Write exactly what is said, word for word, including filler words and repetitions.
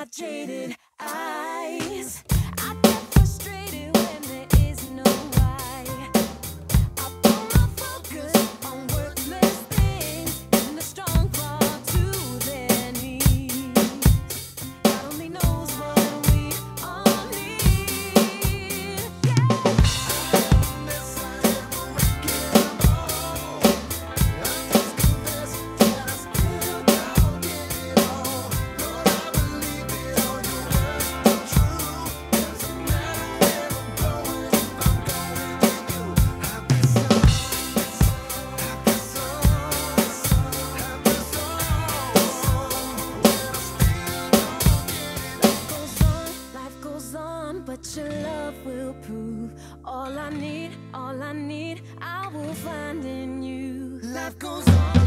have jaded eyes. I get frustrated when there is no why. I put my focus on worthless things, and the strong fall to their knees. God only knows what we all need. Yeah. I miss I never waking up. I must confess that I still don't get it all. Lord, I believe it all your words are true. Doesn't matter where I'm going, if I'm going with you. Happy songs, happy songs, happy songs. When I still don't get it. Life goes on, life goes on, but your love will prove all I need, all I need, I will find in you. Life goes on.